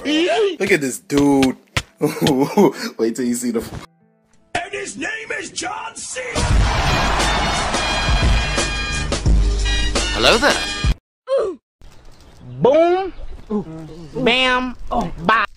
Look at this dude. Wait till you see the. And his name is John C. Hello there. Boom. Bam. Bye.